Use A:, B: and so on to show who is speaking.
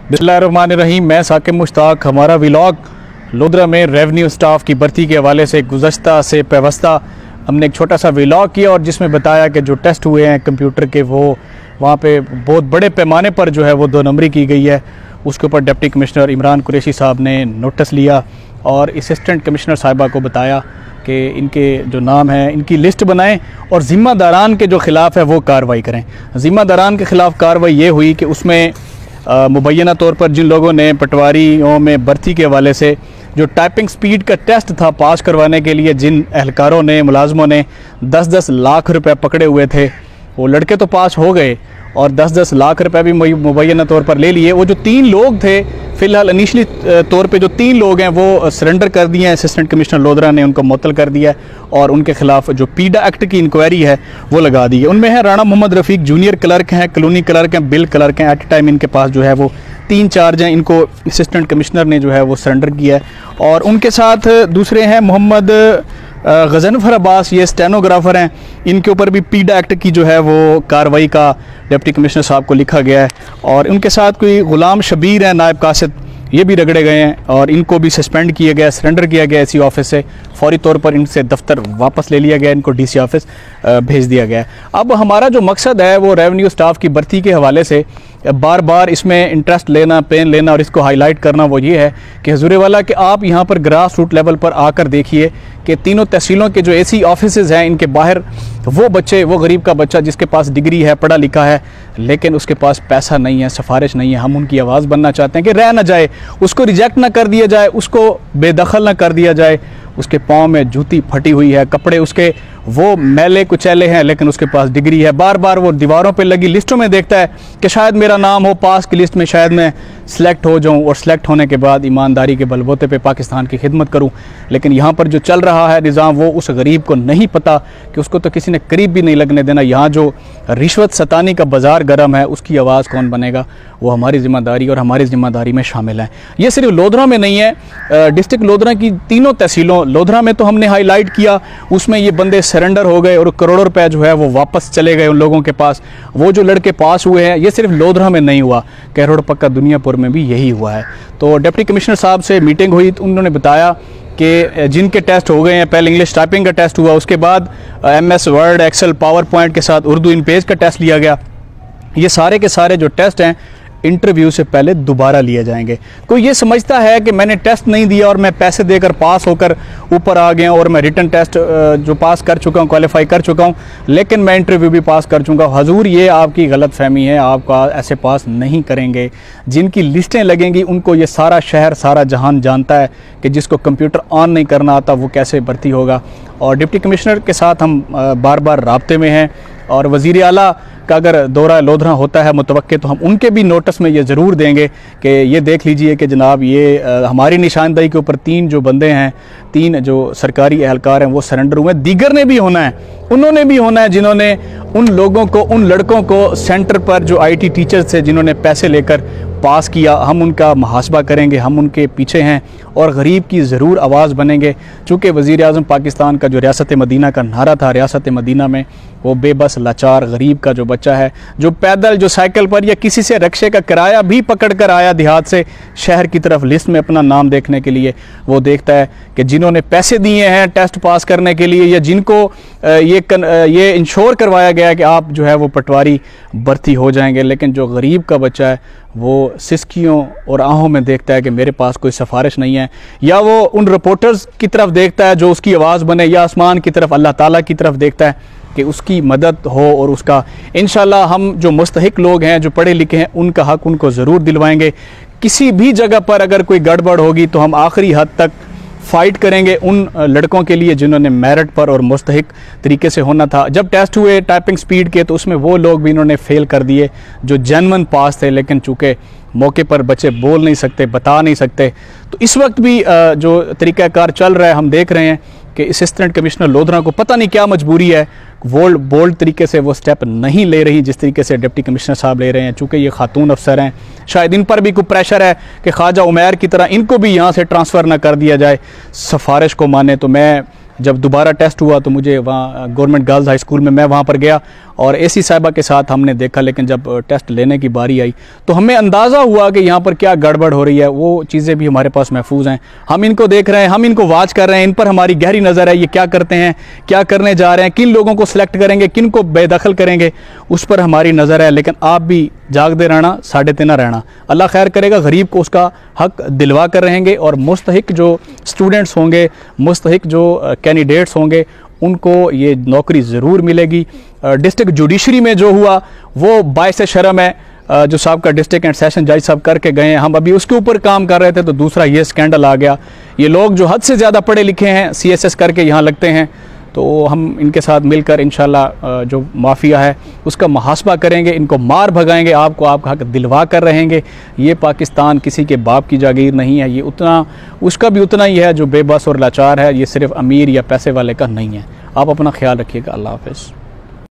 A: बिस्मिल्लाहिर्रहमानिर्रहीम। मैं साकिब मुश्ताक। हमारा व्लॉग लोधरा में रेवेन्यू स्टाफ की भर्ती के हवाले से गुज़श्ता से पेवस्ता हमने एक छोटा सा व्लॉग किया और जिसमें बताया कि जो टेस्ट हुए हैं कंप्यूटर के वो वहाँ पे बहुत बड़े पैमाने पर जो है वो 2 नंबरी की गई है। उसके ऊपर डिप्टी कमिश्नर इमरान कुरैशी साहब ने नोटिस लिया और असिस्टेंट कमिश्नर साहिबा को बताया कि इनके जो नाम हैं इनकी लिस्ट बनाएं और ज़िम्मेदारान के जो ख़िलाफ़ है वो कार्रवाई करें। ज़िम्मेदारान के ख़िलाफ़ कार्रवाई ये हुई कि उसमें मुबैना तौर पर जिन लोगों ने पटवारियों में भर्ती के हवाले से जो टाइपिंग स्पीड का टेस्ट था पास करवाने के लिए जिन एहलकारों ने मुलाजमों ने 10-10 लाख रुपए पकड़े हुए थे, वो लड़के तो पास हो गए और 10-10 लाख रुपए भी मुबैना तौर पर ले लिए। वो जो 3 लोग थे फ़िलहाल इनिशली तौर पे जो 3 लोग हैं वो सरेंडर कर दिए हैं। असिस्टेंट कमिश्नर लोधरा ने उनको मुअत्तल कर दिया है और उनके खिलाफ जो पीडा एक्ट की इंक्वायरी है वो लगा दी है। उनमें है राणा मोहम्मद रफ़ीक, जूनियर क्लर्क हैं, कॉलोनी क्लर्क हैं, बिल क्लर्क हैं। एट ए टाइम इनके पास जो है वो 3 चार्ज हैं। इनको असिस्टेंट कमिश्नर ने जो है वो सरेंडर किया है और उनके साथ दूसरे हैं मोहम्मद गजनफर अब्बास, ये स्टेनोग्राफर हैं। इनके ऊपर भी पीडा एक्ट की जो है वो कार्रवाई का डिप्टी कमिश्नर साहब को लिखा गया है और उनके साथ कोई गुलाम शबीर हैं, नायब कासिद, ये भी रगड़े गए हैं और इनको भी सस्पेंड किया गया, सरेंडर किया गया इसी ऑफिस से। फौरी तौर पर इनसे दफ्तर वापस ले लिया गया, इनको डीसी ऑफिस भेज दिया गया है। अब हमारा जो मकसद है वो रेवेन्यू स्टाफ की भर्ती के हवाले से बार बार इसमें इंटरेस्ट लेना, पेन लेना और इसको हाईलाइट करना वो ये है कि हुजूर वाला कि आप यहाँ पर ग्रास रूट लेवल पर आकर देखिए कि तीनों तहसीलों के जो एसी ऑफिसेज हैं इनके बाहर वो बच्चे, वो गरीब का बच्चा जिसके पास डिग्री है, पढ़ा लिखा है, लेकिन उसके पास पैसा नहीं है, सिफारिश नहीं है। हम उनकी आवाज़ बनना चाहते हैं कि रह ना जाए, उसको रिजेक्ट ना कर दिया जाए, उसको बेदखल ना कर दिया जाए। उसके पाँव में जूती फटी हुई है, कपड़े उसके वो मैले कुचैले हैं, लेकिन उसके पास डिग्री है। बार बार वो दीवारों पे लगी लिस्टों में देखता है कि शायद मेरा नाम हो पास की लिस्ट में, शायद मैं सिलेक्ट हो जाऊं और सिलेक्ट होने के बाद ईमानदारी के बलबूते पे पाकिस्तान की खिदमत करूं। लेकिन यहाँ पर जो चल रहा है निज़ाम वो उस गरीब को नहीं पता कि उसको तो किसी ने करीब भी नहीं लगने देना। यहाँ जो रिश्वत सतानी का बाज़ार गर्म है उसकी आवाज़ कौन बनेगा, वो हमारी ज़िम्मेदारी और हमारी ज़िम्मेदारी में शामिल है। ये सिर्फ लोधरा में नहीं है, डिस्ट्रिक्ट लोधरा की तीनों तहसीलों, लोधरा में तो हमने हाईलाइट किया, उसमें ये बंदे सरेंडर हो गए और करोड़ों रुपए जो है वो वापस चले गए उन लोगों के पास। वो जो लड़के पास हुए हैं, ये सिर्फ लोधरा में नहीं हुआ, कैरोड़ पक्का दुनियापुर में भी यही हुआ है। तो डिप्टी कमिश्नर साहब से मीटिंग हुई तो उन्होंने बताया कि जिनके टेस्ट हो गए हैं, पहले इंग्लिश टाइपिंग का टेस्ट हुआ, उसके बाद MS Word, Excel, PowerPoint के साथ उर्दू इन पेज का टेस्ट लिया गया। ये सारे के सारे जो टेस्ट हैं इंटरव्यू से पहले दोबारा लिए जाएंगे। कोई ये समझता है कि मैंने टेस्ट नहीं दिया और मैं पैसे देकर पास होकर ऊपर आ गया और मैं रिटन टेस्ट जो पास कर चुका हूँ, क्वालिफाई कर चुका हूँ, लेकिन मैं इंटरव्यू भी पास कर चुका हूँ। हजूर, ये आपकी गलत फहमी है, आपका ऐसे पास नहीं करेंगे। जिनकी लिस्टें लगेंगी उनको ये सारा शहर, सारा जहान जानता है कि जिसको कंप्यूटर ऑन नहीं करना आता वो कैसे भर्ती होगा। और डिप्टी कमिश्नर के साथ हम बार बार राब्ते में हैं और वज़ीर आला का अगर दौरा लोधरा होता है मुतवक्के तो हम उनके भी नोटिस में ये ज़रूर देंगे कि ये देख लीजिए कि जनाब ये हमारी निशानदेही के ऊपर 3 जो बंदे हैं, 3 जो सरकारी एहलकार हैं वो सरेंडर हुए। दीगर ने भी होना है, उन्होंने भी होना है जिन्होंने उन लोगों को, उन लड़कों को सेंटर पर जो IT टीचर्स थे जिन्होंने पैसे लेकर पास किया, हम उनका मुहासबा करेंगे, हम उनके पीछे हैं और गरीब की ज़रूर आवाज़ बनेंगे। चूँकि वज़ीर आज़म पाकिस्तान का जो रियासत मदीना का नारा था, रियासत मदीना में वो बेबस लाचार गरीब का जो बच्चा है, जो पैदल, जो साइकिल पर या किसी से रक्शे का किराया भी पकड़ कर आया देहात से शहर की तरफ लिस्ट में अपना नाम देखने के लिए, वो देखता है कि जिन्होंने पैसे दिए हैं टेस्ट पास करने के लिए या जिनको ये इंश्योर करवाया गया है कि आप जो है वो पटवारी भर्ती हो जाएंगे, लेकिन जो गरीब का बच्चा है वो सिसकियों और आहों में देखता है कि मेरे पास कोई सिफारिश नहीं है, या वो उन रिपोर्टर्स की तरफ देखता है जो उसकी आवाज़ बने, या आसमान की तरफ, अल्लाह ताला की तरफ देखता है कि उसकी मदद हो और उसका इंशाल्लाह हम जो मुस्तहिक लोग हैं, जो पढ़े लिखे हैं, उनका हक उनको ज़रूर दिलवाएंगे। किसी भी जगह पर अगर कोई गड़बड़ होगी तो हम आखिरी हद तक फ़ाइट करेंगे उन लड़कों के लिए जिन्होंने मेरिट पर और मुस्तहिक तरीके से होना था। जब टेस्ट हुए टाइपिंग स्पीड के तो उसमें वो लोग भी इन्होंने फ़ेल कर दिए जो जेन्युइन पास थे, लेकिन चूँकि मौके पर बच्चे बोल नहीं सकते, बता नहीं सकते। तो इस वक्त भी जो तरीक़ाकार चल रहा है, हम देख रहे हैं कि असिस्टेंट कमिश्नर लोधरा को पता नहीं क्या मजबूरी है, बोल्ड तरीके से वो स्टेप नहीं ले रही जिस तरीके से डिप्टी कमिश्नर साहब ले रहे हैं। चूँकि ये खातून अफसर हैं, शायद इन पर भी कोई प्रेशर है कि ख्वाजा उमैर की तरह इनको भी यहाँ से ट्रांसफ़र ना कर दिया जाए, सिफारिश को माने। तो मैं जब दोबारा टेस्ट हुआ तो मुझे वहाँ गवर्नमेंट गर्ल्स हाई स्कूल में मैं वहाँ पर गया और एसी साहिबा के साथ हमने देखा, लेकिन जब टेस्ट लेने की बारी आई तो हमें अंदाज़ा हुआ कि यहाँ पर क्या गड़बड़ हो रही है। वो चीज़ें भी हमारे पास महफूज हैं, हम इनको देख रहे हैं, हम इनको वॉच कर रहे हैं, इन पर हमारी गहरी नज़र है, ये क्या करते हैं, क्या करने जा रहे हैं, किन लोगों को सिलेक्ट करेंगे, किन को बेदखल करेंगे, उस पर हमारी नज़र है। लेकिन आप भी जागते रहना, साढ़े तेना रहना, अल्लाह खैर करेगा, गरीब को उसका हक दिलवा कर रहेंगे और मुस्तहिक जो स्टूडेंट्स होंगे, मुस्तहिक जो कैंडिडेट्स होंगे, उनको ये नौकरी ज़रूर मिलेगी। डिस्ट्रिक्ट जुडिशरी में जो हुआ वो बाइस शर्म है, जो साहब का डिस्ट्रिक्ट एंड सेशन जज साहब करके गए हैं, हम अभी उसके ऊपर काम कर रहे थे तो दूसरा ये स्कैंडल आ गया। ये लोग जो हद से ज़्यादा पढ़े लिखे हैं CSS करके यहाँ लगते हैं, तो हम इनके साथ मिलकर इंशाल्लाह जो माफिया है उसका मुहासबा करेंगे, इनको मार भगाएंगे, आपको आपका हक दिलवा कर रहेंगे। ये पाकिस्तान किसी के बाप की जागीर नहीं है, ये उतना उसका भी उतना ही है जो बेबस और लाचार है, ये सिर्फ अमीर या पैसे वाले का नहीं है। आप अपना ख्याल रखिएगा। अल्लाह हाफ़िज़।